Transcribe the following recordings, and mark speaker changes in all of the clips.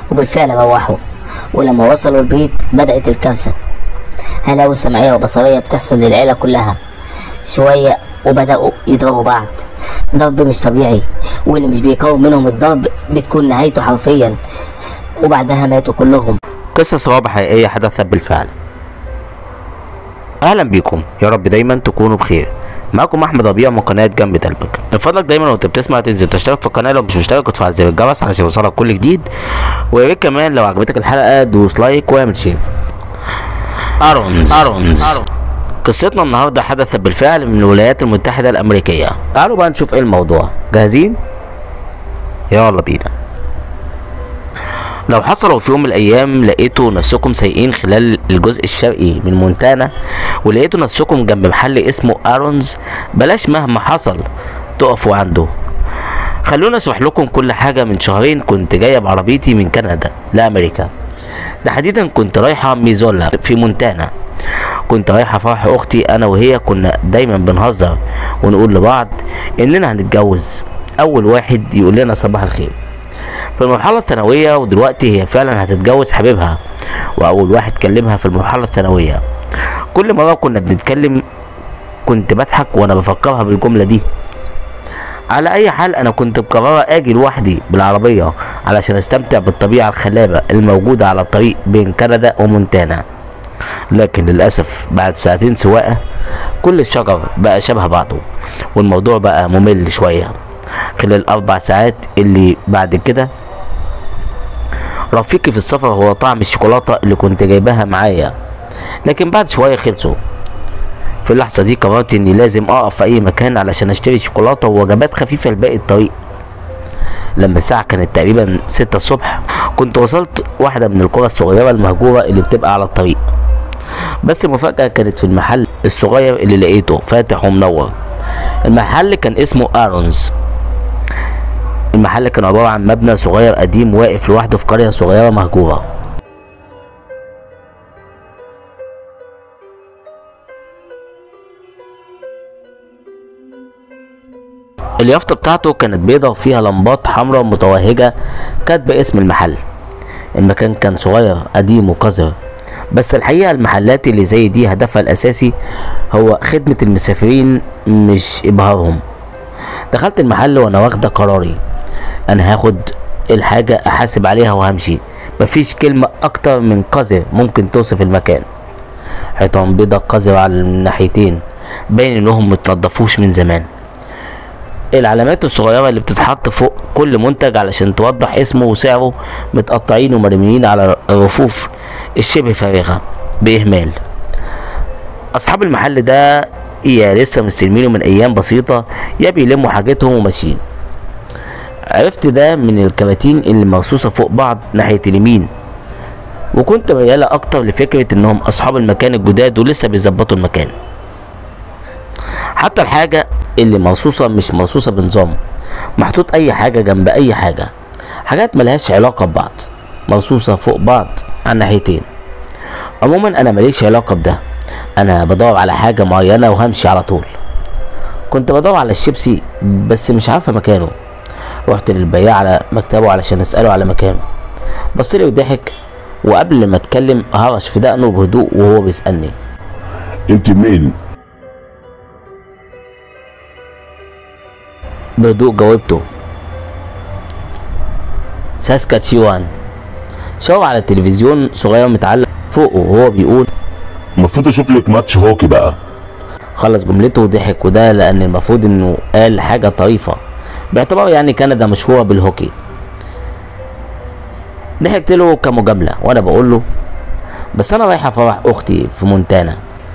Speaker 1: وبالفعل روحوا، ولما وصلوا البيت بدأت الكارثة. هلاوي سمعية وبصرية بتحصل للعيلة كلها شوية، وبدأوا يضربوا بعض ضرب مش طبيعي، واللي مش بيكون منهم الضرب بتكون نهايته حرفيا، وبعدها ماتوا كلهم.
Speaker 2: قصص رعب حقيقية حدثت بالفعل. أهلا بيكم، يا رب دايما تكونوا بخير. معكم أحمد ربيع من قناة جنب قلبك. من فضلك دايما وانت بتسمع تنزل تشترك في القناة لو مش مشترك، وتفعل زر الجرس علشان يوصلك كل جديد، ويا ريت كمان لو عجبتك الحلقة دوس لايك واعمل شير. أرونز. قصتنا النهارده حدثت بالفعل من الولايات المتحدة الأمريكية. تعالوا بقى نشوف ايه الموضوع. جاهزين؟ يلا بينا. لو حصلوا في يوم من الايام لقيتوا نفسكم سايقين خلال الجزء الشرقي من مونتانا، ولقيتوا نفسكم جنب محل اسمه أرونز، بلاش مهما حصل تقفوا عنده. خلونا اشرح لكم كل حاجة. من شهرين كنت جاية بعربيتي من كندا لأمريكا، تحديدا كنت رايحة ميزولا في مونتانا. كنت رايحة فرح اختي، انا وهي كنا دايما بنهزر ونقول لبعض اننا هنتجوز. اول واحد يقول لنا صباح الخير في المرحلة الثانوية، ودلوقتي هي فعلا هتتجوز حبيبها، واول واحد كلمها في المرحلة الثانوية. كل مرة كنا بنتكلم كنت بضحك وانا بفكرها بالجملة دي. على اي حال انا كنت مقررة اجي لوحدي بالعربية علشان استمتع بالطبيعة الخلابة الموجودة على الطريق بين كندا ومونتانا، لكن للأسف بعد ساعتين سواقة كل الشجر بقى شبه بعضه، والموضوع بقى ممل شوية. خلال 4 ساعات اللي بعد كده رفيقي في السفر هو طعم الشوكولاتة اللي كنت جايباها معايا، لكن بعد شوية خلصوا. في اللحظة دي قررت اني لازم اقف في اي مكان علشان اشتري شوكولاتة ووجبات خفيفة لباقي الطريق. لما الساعة كانت تقريبا 6 الصبح كنت وصلت واحدة من القرى الصغيرة المهجورة اللي بتبقى على الطريق. بس المفاجأة كانت في المحل الصغير اللي لقيته فاتح ومنور. المحل كان اسمه أرونز. المحل كان عبارة عن مبنى صغير قديم واقف لوحده في قرية صغيرة مهجورة. اليافطة بتاعته كانت بيضة وفيها لمبات حمراء متوهجة كاتبة اسم المحل. المكان كان صغير قديم وقذر، بس الحقيقة المحلات اللي زي دي هدفها الأساسي هو خدمة المسافرين مش إبهارهم. دخلت المحل وأنا واخدة قراري، أنا هاخد الحاجة أحاسب عليها وهمشي. مفيش كلمة أكتر من قذر ممكن توصف المكان. حيطان بيضة قذرة على الناحيتين، باين إنهم متنضفوش من زمان. العلامات الصغيرة اللي بتتحط فوق كل منتج علشان توضح اسمه وسعره متقطعين ومرميين على الرفوف الشبه فارغة بإهمال. أصحاب المحل ده يا لسه مستلمينه من أيام بسيطة، يا بيلموا حاجتهم وماشيين. عرفت ده من الكراتين اللي مرصوصة فوق بعض ناحية اليمين، وكنت ميالة أكتر لفكرة إنهم أصحاب المكان الجداد ولسه بيظبطوا المكان. حتى الحاجة اللي مرصوصة مش مرصوصة بنظام، محطوط أي حاجة جنب أي حاجة، حاجات ملهاش علاقة ببعض، مرصوصة فوق بعض على الناحيتين. عموما أنا ماليش علاقة بده، أنا بدور على حاجة معينة وهمشي على طول. كنت بدور على الشيبسي بس مش عارفة مكانه. رحت للبياع على مكتبه علشان أسأله على مكانه، بصلي وضحك، وقبل ما اتكلم هرش في دقنه بهدوء وهو بيسألني:
Speaker 3: انت منين؟
Speaker 2: بهدوء جاوبته: ساسكاتشيوان. شاور على التلفزيون صغير متعلق فوقه وهو بيقول:
Speaker 3: المفروض اشوف لك ماتش هوكي بقى.
Speaker 2: خلص جملته وضحك، وده لان المفروض انه قال حاجة طريفة باعتبار يعني كندا مشهورة بالهوكي. ضحكت له كمجاملة وانا بقول له: بس انا رايحة فرح اختي في مونتانا.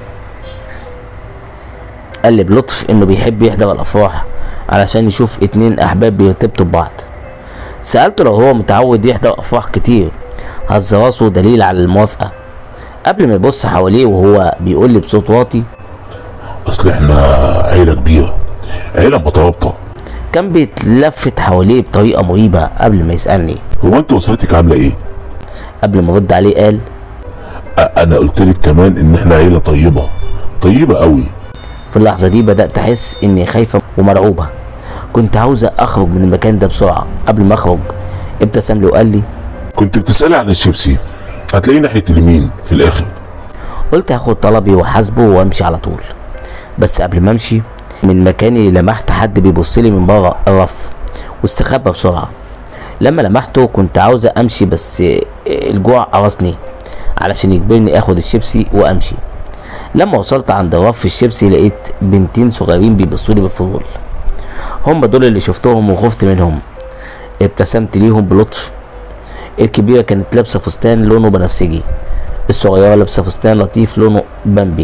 Speaker 2: قال لي بلطف انه بيحب يحضر الافراح علشان يشوف 2 احباب بيرتبطوا ببعض. سألته لو هو متعود يحضر افراح كتير. هز راسه دليل على الموافقة قبل ما يبص حواليه وهو بيقول لي بصوت واطي:
Speaker 3: اصل احنا عيلة كبيرة، عيلة مترابطة.
Speaker 2: كان بيتلفت حواليه بطريقة مريبة قبل ما يسألني:
Speaker 3: هو انت اسرتك عاملة ايه؟
Speaker 2: قبل ما ارد عليه قال:
Speaker 3: انا قلت لك كمان ان احنا عيلة طيبة، طيبة قوي.
Speaker 2: في اللحظة دي بدأت احس اني خايفة ومرعوبة. كنت عاوزة اخرج من المكان ده بسرعة. قبل ما اخرج ابتسم لي وقال لي:
Speaker 3: كنت بتسألي عن الشيبسي، هتلاقيه ناحية اليمين في الآخر.
Speaker 2: قلت هاخد طلبي وحاسبه وامشي على طول، بس قبل ما امشي من مكاني لمحت حد بيبصلي من بره الرف واستخبى بسرعة. لما لمحته كنت عاوزة امشي بس الجوع قرصني علشان يجبرني اخد الشيبسي وامشي. لما وصلت عند رف الشيبسي لقيت بنتين صغيرين بيبصولي بفضول. هم دول اللي شفتهم وخفت منهم. ابتسمت ليهم بلطف. الكبيرة كانت لابسة فستان لونه بنفسجي، الصغيرة لابسة فستان لطيف لونه بامبي.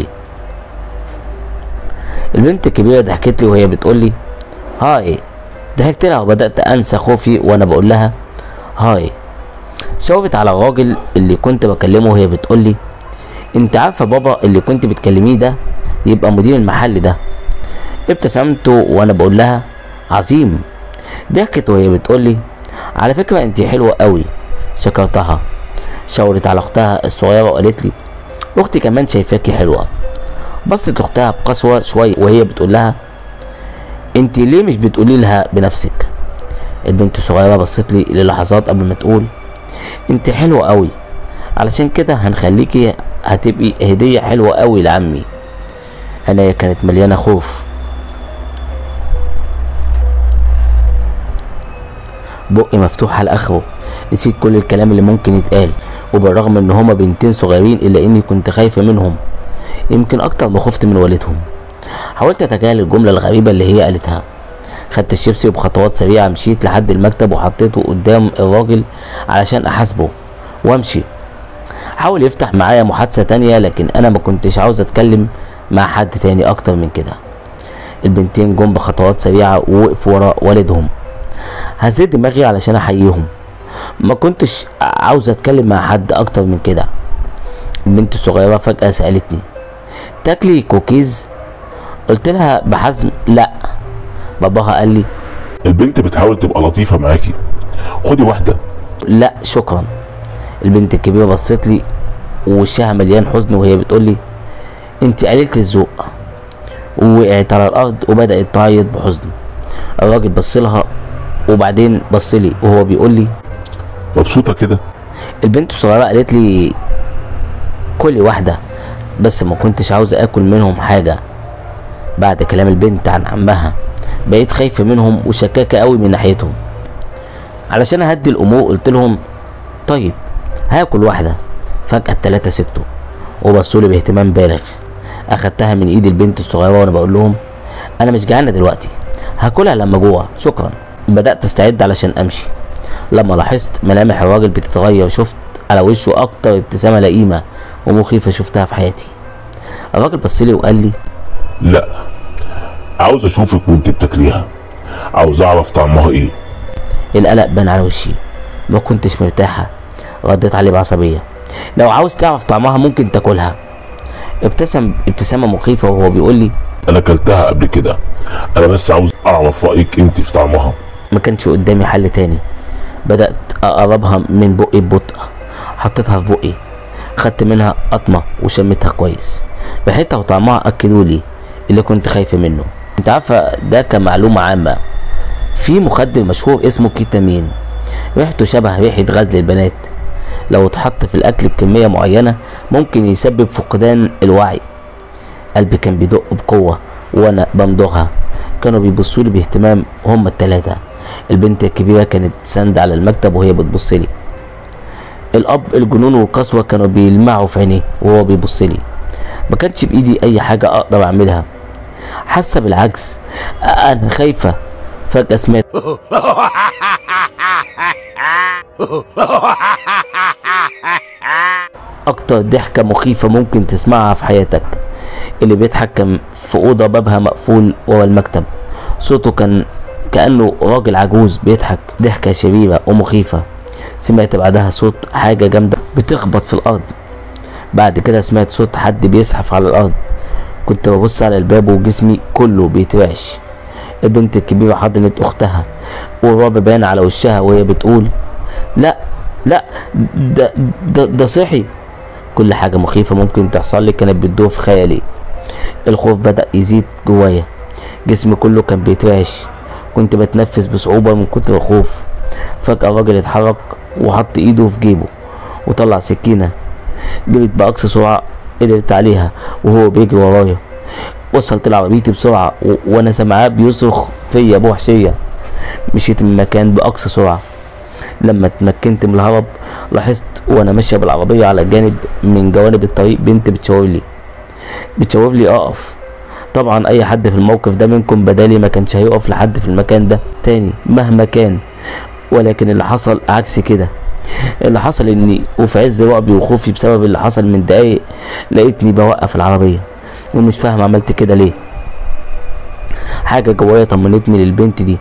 Speaker 2: البنت الكبيرة ضحكت لي وهي بتقولي هاي. ضحكت لها وبدأت أنسى خوفي وأنا بقول لها هاي. شاورت على الراجل اللي كنت بكلمه وهي بتقولي انت عارفة بابا اللي كنت بتكلميه ده يبقى مدير المحل ده. ابتسمت وانا بقول لها عظيم. ضحكت وهي بتقولي على فكرة انت حلوة قوي. شكرتها. شاورت على اختها الصغيرة وقالت لي اختي كمان شايفاكي حلوة. بصت لاختها بقسوة شوية وهي بتقول لها انت ليه مش بتقولي لها بنفسك؟ البنت الصغيرة بصت لي للحظات قبل ما تقول انت حلوة قوي، علشان كده هنخليكي هتبقي هدية حلوة قوي لعمي. عينيا كانت مليانة خوف. بقي مفتوح على اخره. نسيت كل الكلام اللي ممكن يتقال، وبالرغم ان هما بنتين صغيرين الا اني كنت خايفة منهم يمكن اكتر ما خفت من والدهم. حاولت اتجاهل الجملة الغريبة اللي هي قالتها. خدت الشيبسي وبخطوات سريعة مشيت لحد المكتب وحطيته قدام الراجل علشان احاسبه وامشي. حاول يفتح معايا محادثة تانية لكن انا ما كنتش عاوز اتكلم مع حد تاني اكتر من كده. البنتين جم بخطوات سريعة ووقفوا ورا والدهم. هزيت دماغي علشان احييهم. ما كنتش عاوز اتكلم مع حد اكتر من كده. البنت الصغيرة فجأة سألتني تاكلي كوكيز؟ قلت لها بحزم لا. باباها قال لي
Speaker 3: البنت بتحاول تبقى لطيفة معاكي، خدي واحدة.
Speaker 2: لا شكرا. البنت الكبيرة بصت لي ووشها مليان حزن وهي بتقول لي انت قليلة الذوق. ووقعت على الارض وبدأت تعيط بحزن. الراجل بصلها وبعدين بصلي وهو بيقول لي
Speaker 3: مبسوطة كده؟
Speaker 2: البنت الصغيرة قالت لي كلي واحدة، بس ما كنتش عاوز اكل منهم حاجة. بعد كلام البنت عن عمها بقيت خايفة منهم وشكاكة قوي من ناحيتهم. علشان اهدي الامور قلت لهم طيب هاكل واحدة. فجأة التلاتة سكتوا وبصولي باهتمام بالغ. اخدتها من ايد البنت الصغيرة وانا بقول لهم انا مش جعانة دلوقتي، هاكلها لما جوع شكرا. بدأت استعد علشان امشي لما لاحظت ملامح الراجل بتتغير. شفت على وشه اكتر ابتسامة لئيمة ومخيفة شفتها في حياتي. الراجل بصلي وقال لي
Speaker 3: لا، عاوز اشوفك وانت بتاكليها، عاوز اعرف طعمها ايه.
Speaker 2: القلق بان على وشي. ما كنتش مرتاحة. رديت عليه بعصبية لو عاوز تعرف طعمها ممكن تاكلها. ابتسم ابتسامة مخيفة وهو بيقول لي
Speaker 3: انا اكلتها قبل كده، انا بس عاوز اعرف رايك انت في طعمها.
Speaker 2: ما كانش قدامي حل تاني. بدأت اقربها من بقي ببطء. حطيتها في بقي، خدت منها قطمة وشمتها كويس. ريحتها وطعمها اكدوا لي اللي كنت خايفة منه. انت عارفة ده كمعلومة عامة في مخدر مشهور اسمه كيتامين، ريحته شبه ريحة غزل البنات. لو اتحط في الاكل بكمية معينة ممكن يسبب فقدان الوعي. قلبي كان بيدق بقوة وانا بمضغها. كانوا بيبصولي باهتمام هما التلاتة. البنت الكبيرة كانت ساندة على المكتب وهي بتبصلي. الاب الجنون والقسوة كانوا بيلمعوا في عينيه وهو بيبصلي. ما كانش بايدي اي حاجة اقدر اعملها. حاسة بالعجز. انا خايفة. فجأة سمعت اكتر ضحكة مخيفة ممكن تسمعها في حياتك. اللي بيضحك كان في اوضة بابها مقفول ورا المكتب. صوته كان كأنه راجل عجوز بيضحك ضحكة شريرة ومخيفة. سمعت بعدها صوت حاجة جامدة بتخبط في الارض. بعد كده سمعت صوت حد بيزحف على الارض. كنت ببص على الباب وجسمي كله بيترعش. البنت الكبيرة حضنت اختها والرعب بان على وشها وهي بتقول لا لا ده صحي. كل حاجة مخيفة ممكن تحصل لي كانت بتدور في خيالي. الخوف بدأ يزيد جوايا. جسمي كله كان بيترعش. كنت بتنفس بصعوبة من كتر الخوف. فجأة الراجل اتحرك وحط ايده في جيبه وطلع سكينة. جريت بأقصى سرعة قدرت عليها وهو بيجري ورايا. وصلت لعربيتي بسرعة وانا سامعاه بيصرخ فيا بوحشية. مشيت من المكان بأقصى سرعة. لما اتمكنت من الهرب لاحظت وانا ماشية بالعربية على جانب من جوانب الطريق بنت بتشاور لي اقف. طبعا اي حد في الموقف ده منكم بدالي ما كانش هيقف لحد في المكان ده تاني مهما كان. ولكن اللي حصل عكس كده. اللي حصل اني وفي عز رعبي وخوفي بسبب اللي حصل من دقايق لقيتني بوقف العربية ومش فاهم عملت كده ليه. حاجة جوايا طمنتني للبنت دي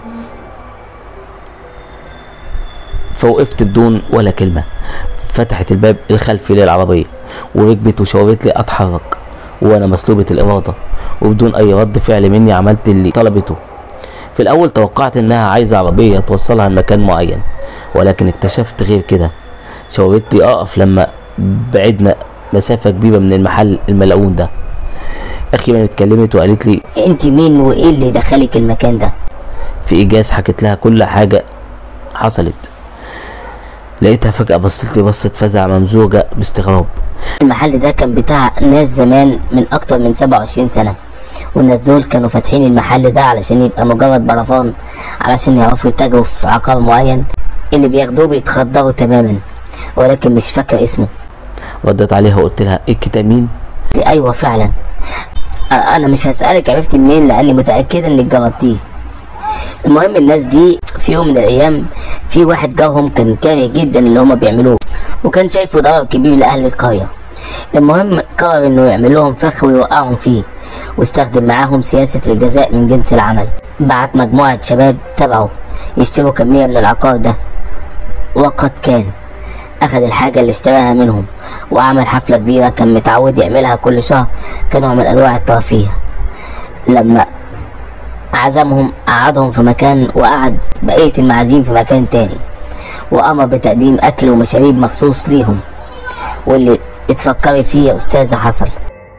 Speaker 2: فوقفت بدون ولا كلمة. فتحت الباب الخلفي للعربية وركبت وشاورت لي اتحرك وانا مسلوبة الارادة، وبدون اي رد فعل مني عملت اللي طلبته. في الاول توقعت انها عايزة عربية توصلها لمكان معين، ولكن اكتشفت غير كده. شاورت لي اقف لما بعدنا مسافة كبيرة من المحل الملعون ده. اخيرا اتكلمت وقالت لي
Speaker 1: انت مين وايه اللي دخلك المكان ده؟
Speaker 2: في ايجاز حكيت لها كل حاجة حصلت. لقيتها فجأة بصت لي بصة فزع ممزوجة باستغراب.
Speaker 1: المحل ده كان بتاع ناس زمان من اكتر من 27 سنة، والناس دول كانوا فاتحين المحل ده علشان يبقى مجرد برفان، علشان يعرفوا يتاجروا في عقار معين اللي بياخدوه بيتخدروا تماما، ولكن مش فاكر اسمه.
Speaker 2: ردت عليها وقلت لها الكتامين؟
Speaker 1: ايوه فعلا. انا مش هسألك عرفت منين لاني متأكدة انك جربتيه. المهم الناس دي في يوم من الايام في واحد جارهم كان كاره جدا اللي هما بيعملوه، وكان شايفه ضرر كبير لاهل القرية. المهم قرر انه يعمل لهم فخ ويوقعهم فيه، واستخدم معاهم سياسة الجزاء من جنس العمل. بعت مجموعة شباب تبعه يشتروا كمية من العقار ده، وقد كان اخذ الحاجة اللي اشتراها منهم وعمل حفلة كبيرة كان متعود يعملها كل شهر كنوع من انواع الترفيه. لما عزمهم قعدهم في مكان وقعد بقية المعازيم في مكان تاني، وأمر بتقديم أكل ومشاريب مخصوص ليهم. واللي اتفكري فيه يا أستاذة حصل.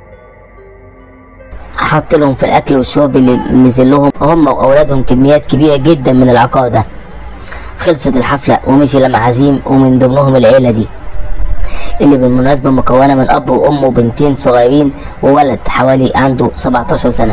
Speaker 1: حط لهم في الأكل والشرب اللي نزل لهم هم وأولادهم كميات كبيرة جدا من العقار ده. خلصت الحفلة ومشي المعازيم ومن ضمنهم العيلة دي اللي بالمناسبة مكونة من أب وأم وبنتين صغيرين وولد حوالي عنده 17 سنة.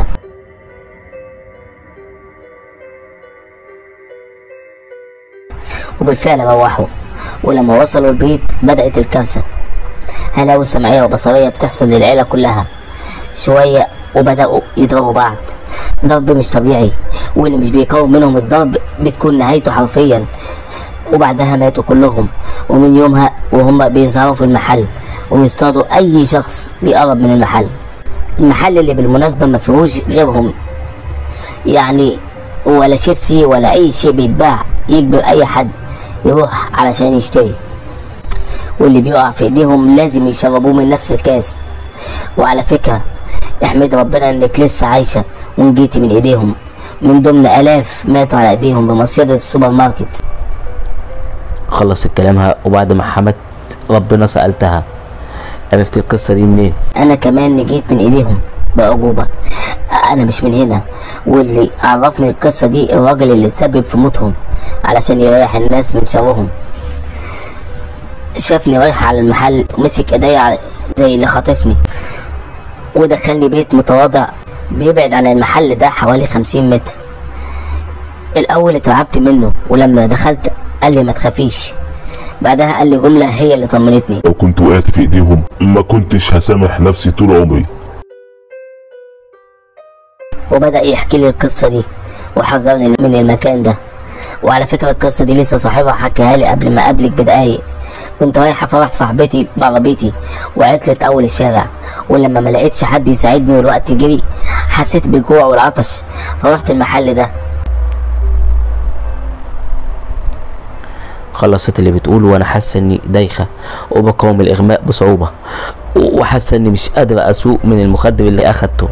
Speaker 1: وبالفعل روحوا، ولما وصلوا البيت بدأت الكارثة. هلاوس سمعية وبصرية بتحصل للعيلة كلها شوية، وبدأوا يضربوا بعض ضرب مش طبيعي، واللي مش بيقاوم منهم الضرب بتكون نهايته حرفيا. وبعدها ماتوا كلهم، ومن يومها وهم بيظهروا في المحل ويصطادوا أي شخص بيقرب من المحل اللي بالمناسبة ما فيهوش غيرهم يعني، ولا شيبسي ولا أي شيء بيتباع يجبر أي حد يروح علشان يشتري، واللي بيقع في ايديهم لازم يشربوه من نفس الكاس. وعلى فكرة احمد ربنا انك لسه عايشة ونجيتي من ايديهم، من ضمن الاف ماتوا على ايديهم بمصيدة السوبر ماركت.
Speaker 2: خلصت كلامها وبعد ما حمدت ربنا سألتها عرفت القصة دي منين؟
Speaker 1: انا كمان نجيت من ايديهم بأعجوبة. انا مش من هنا، واللي عرفني القصة دي الراجل اللي تسبب في موتهم علشان يريح الناس من شرهم. شافني رايحة على المحل ومسك ايديا زي اللي خاطفني، ودخلني بيت متواضع بيبعد عن المحل ده حوالي 50 متر. الاول اترعبت منه، ولما دخلت قال لي ما تخافيش. بعدها قال لي جملة هي اللي طمنتني.
Speaker 3: لو كنت وقعت في ايديهم ما كنتش هسامح نفسي طول عمري.
Speaker 1: وبدأ يحكي لي القصة دي وحذرني من المكان ده. وعلى فكرة القصة دي لسه صاحبها حكيها لي قبل ما اقابلك بدقايق. كنت رايحة فرح صاحبتي بعربيتي وعطلت اول الشارع، ولما ما لقيتش حد يساعدني والوقت جري حسيت بالجوع والعطش فرحت المحل ده.
Speaker 2: خلصت اللي بتقول وانا حاسه اني دايخه وبقاوم الاغماء بصعوبه، وحاسه اني مش قادره اسوق من المخدر اللي اخدته.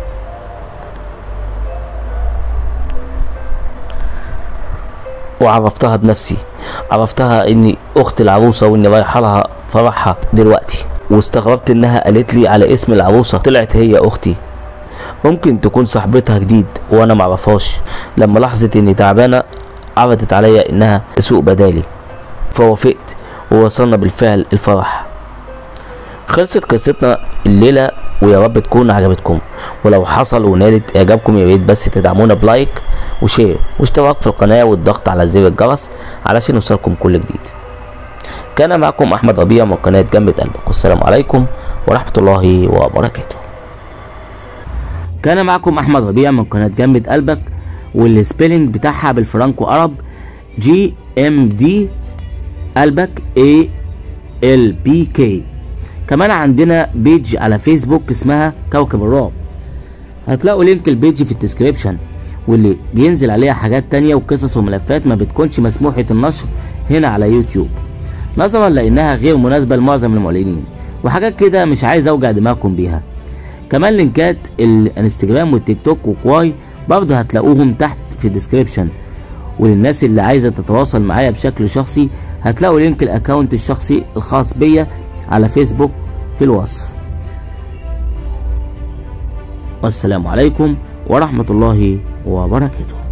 Speaker 2: وعرفتها بنفسي، عرفتها اني اخت العروسه واني رايحه لها فرحها دلوقتي، واستغربت انها قالت لي على اسم العروسه. طلعت هي اختي، ممكن تكون صاحبتها جديد وانا معرفهاش. لما لاحظت اني تعبانه عرضت عليا انها تسوق بدالي. فوافقت ووصلنا بالفعل الفرح. خلصت قصتنا الليلة، ويا رب تكون عجبتكم، ولو حصل ونالت اعجابكم يا ريت بس تدعمونا بلايك وشير واشتراك في القناة والضغط على زر الجرس علشان يوصلكم كل جديد. كان معكم احمد ربيع من قناة جنبة قلبك، والسلام عليكم ورحمة الله وبركاته. كان معكم احمد ربيع من قناة جنبة قلبك، والسبيلنج بتاعها بالفرنكو ارب GMD قلبك ALBK. كمان عندنا بيج على فيسبوك اسمها كوكب الرعب، هتلاقوا لينك البيج في الديسكريبشن، واللي بينزل عليها حاجات تانية وقصص وملفات ما بتكونش مسموحة النشر هنا على يوتيوب نظرا لانها غير مناسبة لمعظم المعلنين، وحاجات كده مش عايز اوجع دماغكم بيها. كمان لينكات الانستجرام والتيك توك وكواي برضه هتلاقوهم تحت في الديسكريبشن، وللناس اللي عايزة تتواصل معايا بشكل شخصي هتلاقوا لينك الاكونت الشخصي الخاص بيا على فيسبوك في الوصف. والسلام عليكم ورحمة الله وبركاته.